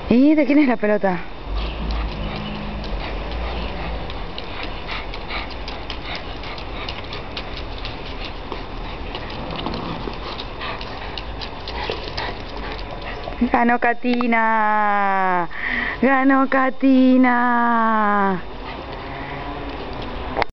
¿Y de quién es la pelota? Ganó Catina. Ganó Catina.